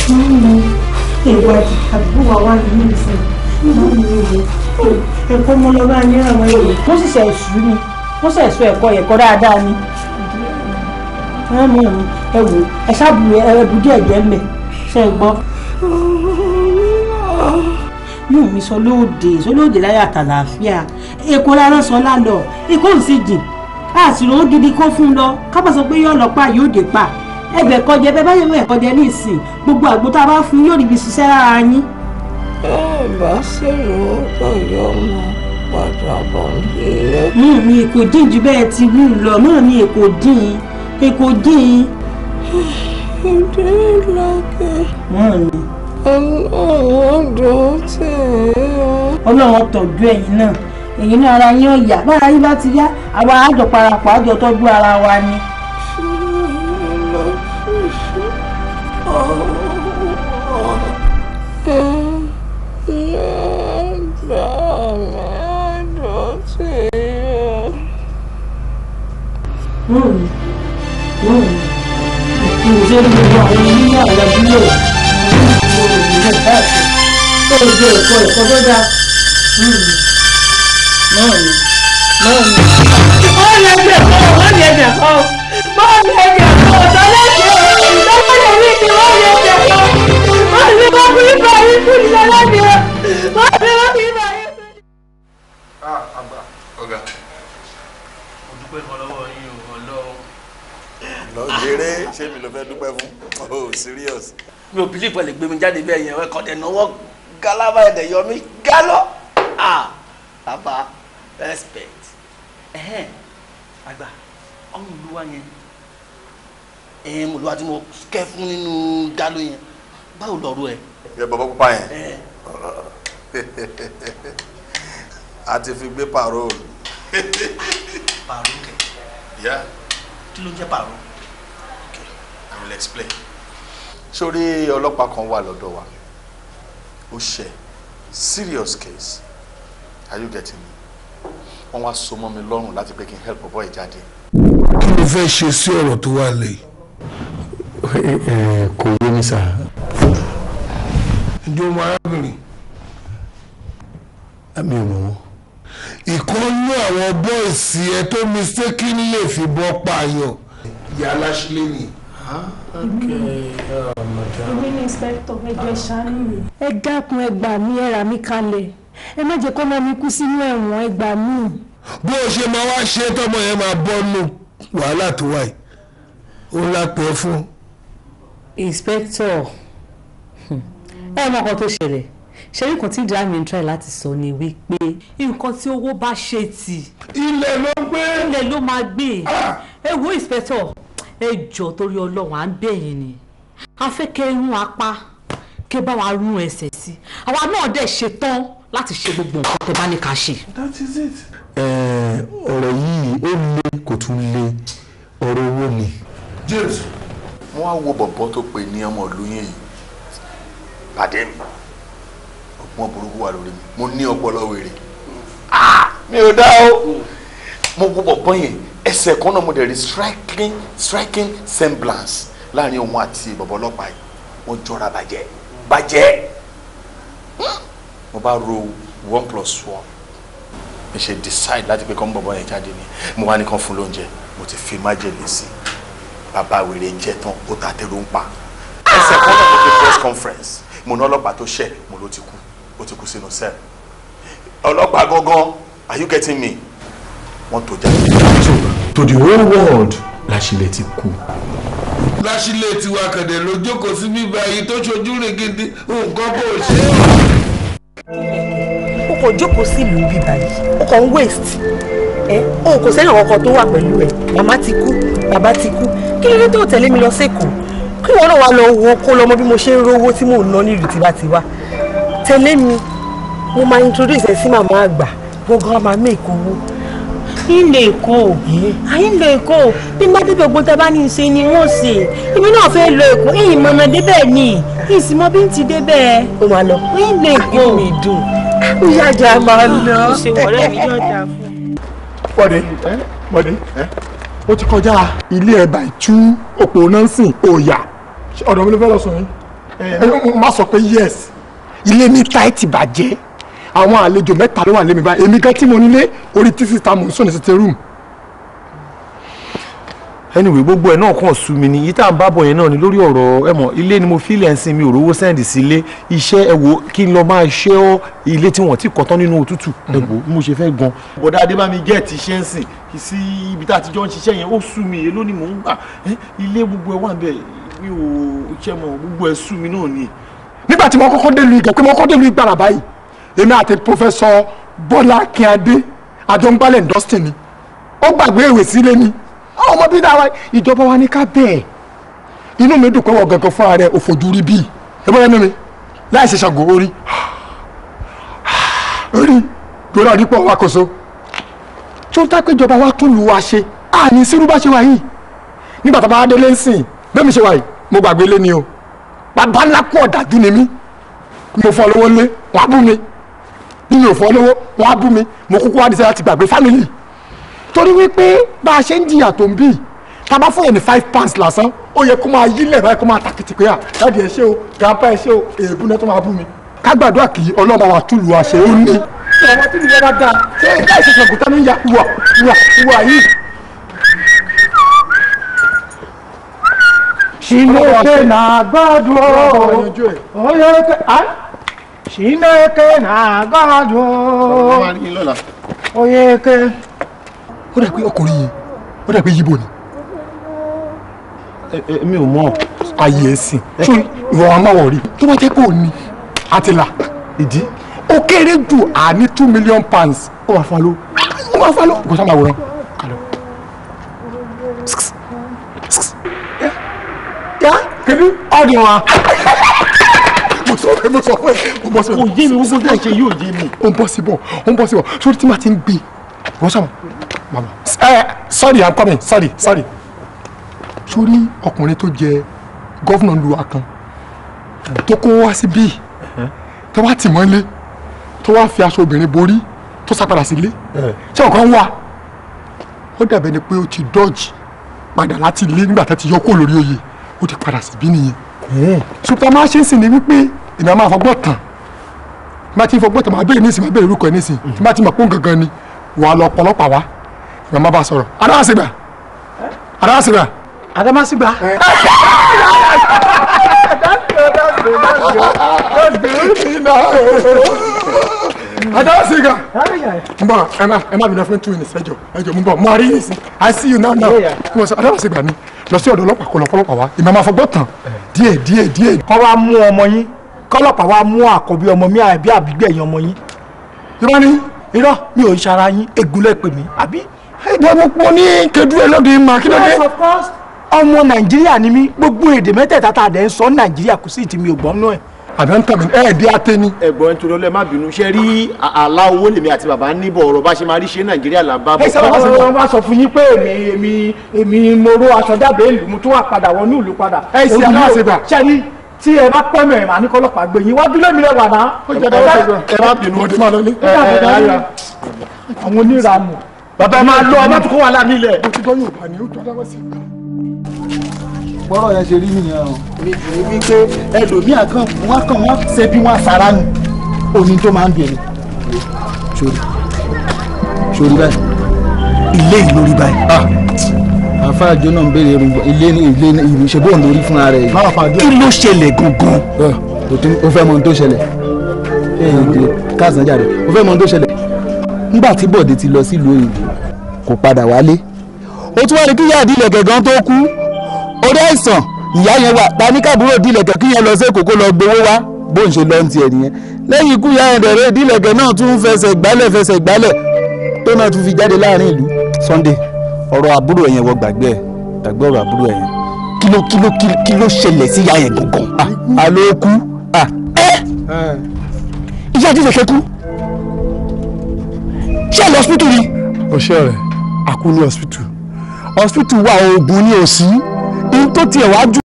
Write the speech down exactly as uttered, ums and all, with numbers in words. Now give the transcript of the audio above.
ìwà àbúrò wa ní ìsìn ẹ̀kọ́ mọ́ lọ́wọ́ ní àwọn èrò wọ́n sì ṣe ẹ̀sùn ni wọ́n sì ẹ̀sùn ẹ̀kọ́ ẹ̀kọ́ dáadáa ni wọ́n mú un ẹ wò ẹ ṣáàbù ẹ̀rẹ́bù díẹ̀ jẹ́ mẹ́ ṣe é gbọ́. yóò mi sọ lóde sọ lóde láyé àtàlàáfíà èkó rárá sọ lálọ èkó ò sì jìn àṣìrò ó gidi kó fún un lọ kábà sọ pé yóò lọ pa yóò dé pa ẹbẹ̀ kọjẹ bẹ́ẹ̀ bá yẹ mọ́ ẹ̀kọ́ jẹ ní ìsìn gbogbo àgbo tá a bá fún yóò níbi ṣiṣẹ́ lára yín. ẹ bá ṣèrò ọyọ ọmọ padà bọ̀ nílé. mú mi èkó dín ju bẹ́ẹ̀ ti wú lọ mú mi èkó dín èkó dín. ìdí ìlàkẹ́. mọ́ mi. ọlọ́run dùn tẹ̀ ẹ́. ọlọ́run tọ́jú ẹ̀yin náà ẹ̀yin náà ara yín ọ̀yà bára yín bá ti yá àwa àjọ parapọ̀ àjọ tọ́jú ara wa ni. Mọ̀mí, mọ̀mí, ìṣe ní gbogbo àwọn onímọ̀ àwọn abúlé ìṣe ìbáṣe tó ń gbé ẹ̀kọ́ ẹ̀kọ́ tó dáa. Mọ̀mí, mọ̀mí, mọ̀mí. Mọ̀mí ẹgbẹ́ ẹ̀kọ́, mọ̀mí ẹgbẹ́ ẹ̀kọ́, mọ̀mí ẹgbẹ́ ẹ̀kọ́, ọ̀dọ́ lẹ́sẹ̀ ìdánwò mi ti mọ̀mí ẹgbẹ́ ẹ̀kọ́. Mọ̀mí wọ́n fi bá yín fún ìṣẹ́ láti ẹ̀. Mọ̀mí wọ́n fi bá yín fún ìṣẹ́. Ah, àgbà, ọ̀gá, mo dúpẹ́ kan lọ́wọ́ yín o, Ọlọ́run. lọ jèrè ṣé mi ló fẹ́ dúpẹ́ fún oh serious. mi ò bìlí pẹ̀lú gbé mi jáde bẹ́ẹ̀ yẹn ẹ̀kọ́ dẹ̀ náwó gálábà ẹ̀dẹ̀ yọ mí gálọ́ ah bàbá respect ẹ̀hẹ́n àgbà ọmọ olúwa yẹn ẹ̀hẹ́n olúwa tí mo kẹ́ fún nínú gálọ́ yẹn báwo lọ́rọ̀ ẹ̀. yẹ bàbá pupa yẹn a ti fi gbé parole. parole kẹ. yeah. kí ló ń jẹ́ parole. I will explain. Sórí ọlọ́pàá kan wà lọ́dọ̀ wa. Ó ṣe serious case. Are you getting me? Wọ́n wá so mọ́ mi lọ́rùn láti pé kí n help bọ́ ẹ̀ jáde. Kí ló fẹ́ ṣe sí ọ̀rọ̀ tó wà lẹ́yìn? Kò yé mi sà. Ǹjẹ́ o mọ arábìnrin? Mi ò mọ̀ wọ́n. Ìkọ́nú àwọn bọ́ọ̀sì ẹ tó mistaken lè fi bọ́ pààyàn. Ìyá aláṣílẹ̀ ni. Èmi ní inspector ẹjọ́ ìṣàánú mi. Ẹ dákun ẹ gbà mí ẹ rà mí kalẹ̀. Ẹ má jẹ́ kó mọ́ mi kú sínú ẹ̀wọ̀n ẹ gbà mí. Bó o ṣe máa wá ṣe tọmọ yẹn máa bọ́ nù wàhálà tó wáyé. Ó lápẹ́ fún. Inspector ẹ mọ nǹkan tó ṣẹlẹ̀ ṣe nǹkan tí ìdílé mi ń try láti sọ ni wípé nǹkan tí owó bá ṣe tì ilẹ̀ ló gbé ilẹ̀ ló máa gbé ẹ wo inspector ẹ jọ torí Ọlọ́run à ń bẹ̀ yín ni a fẹ́ kẹ́ rún apá kẹ́ bá wa rún ẹsẹ̀ sí àwa náà dẹ̀ ṣetán láti ṣe gbogbo nǹkan tẹ́ bá ní ká ṣe. That is it. ọ̀rọ̀ yìí ó le kò tún le ọ̀rọ̀ owó ni. James. Wọ́n á wo bọ̀bọ́ tó pè ní ọmọ ìlú yẹn yìí pàdé mi ọgbọ́n burúkú wà lórí mi mo ní ọpọlọ wèrè mi ò dá o mo wo bọ̀bọ́ yẹn ẹsẹ̀ kan náà mo dẹ̀ rí striking striking semblance láàrin òun àti bọ̀bọ́ ọlọ́pàá yìí wọ́n jọra bàjẹ́ bàjẹ́ mo bá ro one plus one mi ṣe decide láti pé kọ́ ń bọ̀bọ́ yẹn jáde ni mo wá ní kàn fún lóúnjẹ mo ti fi májèlé sí bàbá wèrè ń jẹ tán ó ta tẹ́lú ń pa ẹsẹ̀ kan náà mo fi press conference mo ná ọlọ́pàá tó ṣẹ̀ mo ló ti kú ó ti kú sínú cell ọlọ́pàá gangan are you getting me wọ́n tó jáde. so to the whole world Láṣìlẹ̀ ti kú. Láṣìlẹ̀ tiwa kẹ̀dẹ̀ ló jókòó sí bíbá yìí tó ṣojú rìn gidi nǹkan kò ṣe é. o kò jókòó sí ìlú bíbá yìí o kò ń waste ẹ o kò sẹ́yìn kankan tó wà pẹ̀lú ẹ màmá ti kú bàbá ti kú kí ló dé tó tẹ̀lé mi lọ sẹ́kọ̀ọ́ kí wọn náà wá lọ wo kó lọ mọ bí mo ṣe ń rówó tí mò ń ná nílùú tìbátìwá tẹ̀lé mi mo máa introduce ẹ sí màmá àgbà gbọ́ngàn máa mé ìkówó. ilé èkó ilé èkó bí má débẹ̀ gbọ́n tá bá ní í ṣe ni wọ́n ṣe èmi náà fẹ́ lọ èkó èyí mọ̀nà débẹ̀ ni ìsìnmọ́ bí ń ti débẹ̀. ó máa lọ ilé èkó mi dùn ó yájà máa lọ. ṣe wọ̀rẹ́ mi yóò dáa fún. Bọ́dé Bọ́dé ó ti kọjá ilé ẹ̀bà ìtú òpó náà ń sìn òòyà ọ̀dọ̀ mi ló fẹ́ lọ sùn yín. má sọ pé yes ilé ní táìtì bàjẹ́ àwọn àlejò mẹ́ta ló wà lé mi báyìí èmi gan tí mo nílé orí títí ta mò ń sùn ní sitting room. anyway gbogbo ẹ̀ náà kàn sú mi ni yìí tá à ń bá bọ̀ yẹn náà ni lórí ọ̀rọ̀ ẹ mọ̀ ilé ni mo fi ilẹ̀ ń sin mi ò rówó sẹ́ǹdì sí ilé iṣẹ́ ẹ wò kí n lọ máa ṣe ọ́ ilé tí wọ́n ti kọ́ tán nínú òtútù ẹ wò mo ṣe fẹ́ gan. bọ̀dá adébámi jẹ́ ti ṣe ń sìn sí ibi tá a ti jọ ń ṣiṣẹ́ yẹn ó sú mi èló ni mò ń gbà ilé gbogbo ẹ̀ wà ń bẹ̀ mi ò ṣe mọ̀ gbogbo ẹ̀ sú mi náà ni. nígbà tí mo kọ́kọ́ dé lu ìgẹ̀ pé mo kọ́kọ́ dé lu ìgbàrà báyìí èmi àti pòfẹ́sọ̀ Bọ́lá Akínadé àjọǹgbálẹ̀ ndọ́sítì ni ó gbàgbé ìwé sílé ni àwọn ọmọ bíi dára ìjọba wa ní ká bẹ́ẹ̀ inú mi dùn pé wọ́n gangan fúnra rẹ̀ òfojú rí bíi ẹgbẹ́ ẹnu mi láì ṣe ṣàgò orí orí torí àdìpọ̀ wa kò so tó ń tápé ìjọba wa tún lù wá ṣe àní sírú bá ṣe wà yìí nígbà tó bá délé ń sìn bẹ́ẹ̀ mi ṣe wà yìí mo gbàgbé lé ni o bàbá ńlá kú ọ̀dájú ni mí mo fọ́ lówó lé wọ́n á bú mi bí mi ò fọ́ lówó wọ́n á bú mi mo kúkú wá ní sẹ́yà ti gbàgbé fámìlì torí wípé bá a ṣe ń jìyà tó ń bì tá a bá fún yẹn ní five pounds lásán ó yẹ kó máa yílẹ̀ báyìí kó máa takìtì pé à dáàdi ẹ ṣé o grandpa ẹ ṣé o èébú náà tó máa bú mi ká gbàdúrà kí ọlọ́run bá wa túlù wa ṣe ó ní. ọmọ tí mi yẹ bá dáa ṣé láì ṣe ṣàgùn tánú ya wà wà wà yìí. Chineke na-agbado oyeke Chineke na-agbado oyeke. ó dà pé ọkùnrin yìí ó dà pé yíbo ni. mi ò mọ̀. ayé ẹ̀sìn ṣé ìwọ wa máa wọ̀ rí tó bá jẹ́ pé ò ní àtìlà ìdí ó kéré jù à ní two million pounds ó máa fa ló ó máa fa ló kò sáà máa wòran kálọ̀. yá kébí ọdún wa. mo sọ pé mo sọ pé mo bọ́ síbọ̀. òye mi gbogbo dáì ṣe yóò yé mi. ó ń bọ́ síbọ̀ ó ń bọ́ síbọ̀ sórí tí màá ti ń gbé wọ́n sọ̀rọ̀ mama ẹ sorry i'm coming sorry sorry sórí ọkùnrin tó jẹ gọ́fúnà luwa kan tó kó wá sí bíi tó wá tì mọ́lé tó wá fi aṣọ obìnrin borí tó sápadà sílé ṣé ọ̀kan wà ó dàbẹ̀ ni pé ó ti dọ́ọ̀jì padà láti ilé nígbà tó ti yọ kó lórí oyè ó ti padà síbí nìyẹn ṣùgbọ́n máa ṣe ń sìn ní wípé èmi máa fọgbọ́ tán máa ti fọgbọ́ tán máa béèrè nísìn máa béèrè orúkọ ẹ̀ nísìn tí máa ti mọ̀ pé òun gangan ni wà á lọ ọ̀pọ̀lọpọ̀ wá ìgbà máa bá a sọ̀rọ̀ adáwàsígbà adáwàsígbà Adamasingba. Adamasingba. Mbọ ẹ má ẹ má bínú fún two minutes ẹjọ ẹjọ mo bọ mo àrí yìí sí I see you now now. Mo sọ Adamasingba ni lọ sí ọ̀dọ̀ ọlọ́pàá kó lọ fọlọ́pàá wa ìmọ̀ máa fọgbọ́ tán díẹ̀ díẹ̀ díẹ̀. Kọ́ wa mú ọmọ yín kọ́lọ́pàá wa mú àkọ́bí ọmọ mi àbí àbígbẹ̀yìn ọmọ yín. Irọ́ ni. Irọ́ mi ò ṣara yín egúnlẹ̀ pè mí àbí. Ẹ̀dùn ọmọ pọ̀ ní kedu ẹ lọ́dún ìmọ̀ kí ló dé. Yes of course. Ọmọ Nàìjíríà ni mí gbogbo èdè mẹ́tẹ̀ẹ̀ta tá a dẹ̀ ń sọ ní Nàìjíríà kò sí ìtì mi ò gbọ́n nú ẹ̀. àbí ń tàbí ẹ di ate ni. ẹ̀gbọ́n nítorí ọlọ́ọ̀ má bínú ṣe rí àlá owó lèmi àti bàbá níbọ̀ ọ̀rọ̀ bá ṣe máa rí ṣe Nàìjíríà là ń bá bọ̀. ẹ sọ wọn bá sọ fún yín pé èmi èmi èmi mo ró aṣọ jáde ìlú mo tún wà padà wọnú ìlú padà. ẹ ṣe Adamasingba. ṣẹ́ni tí ẹ bá pẹ́ mẹ́rin màá ní kọ́lọ́pàá gbé yín wájú lẹ́mi rẹ̀ wà náà. ẹ má bínú ọdún máa lọ ní. àwọn oníranù. bàbá máa lọ ọmọ tó kó wà láàmì ilẹ̀. ó ti dọ́ yóò bá ní ó tó Adamasingba. bọ́rọ̀ yẹn ṣe rí nìyẹn o. mi jù ní wípé ẹlòmíà kan wọ́n kàn wọ́n ṣe bí wọ́n sara nù oní tó máa ń bẹ̀rẹ̀. sori sori báyìí ilé ìlú rí báyìí. àfa àjọ náà ń béèrè ilé ilé ìlú ṣe bóun lórí fúnra rẹ̀. kí ló ṣẹlẹ̀ gangan. o fẹ́ mọ ohun tó ṣẹlẹ̀ káàsán jáde o fẹ́ mọ ohun tó ṣẹlẹ̀. nígbà tí Bọ̀dé ti lọ sílùú òyìnbó kò padà wálé ó tún wá ní kí yáàdì ilẹ̀kẹ̀ gan tó kú orí àìsàn ìyá yẹn wà ta ní káàbúrò dílẹ̀kẹ̀ kí yẹn lọ sí Èkó kó lọ gbowó wá bó ń ṣe lọ ń tiẹ̀ nìyẹn lẹ́yìn ikú ìyá yẹn dẹ̀rẹ́ dílẹ̀kẹ̀ náà tún fẹsẹ̀ gbálẹ̀ fẹsẹ̀ gbálẹ̀ tó náà tún fi jáde láàrin ìlú. Sunday ọ̀rọ̀ àbúrò ẹ̀yẹn wọ gbàgbé ẹ̀ gbàgbé ọ̀rọ̀ àbúrò ẹ̀yẹn kí ló kí ló kí ló ṣẹlẹ̀ sí ìyá yẹn gangan. àlọ́ kú ẹ́ ìyá dílẹ̀kẹ̀ kú ṣé ẹ lọ hospital ni. ọ̀ṣẹ́ rẹ̀ àkú ní hospital hospital wà oògùn ní òsì ní tó tiẹ̀ wá jù.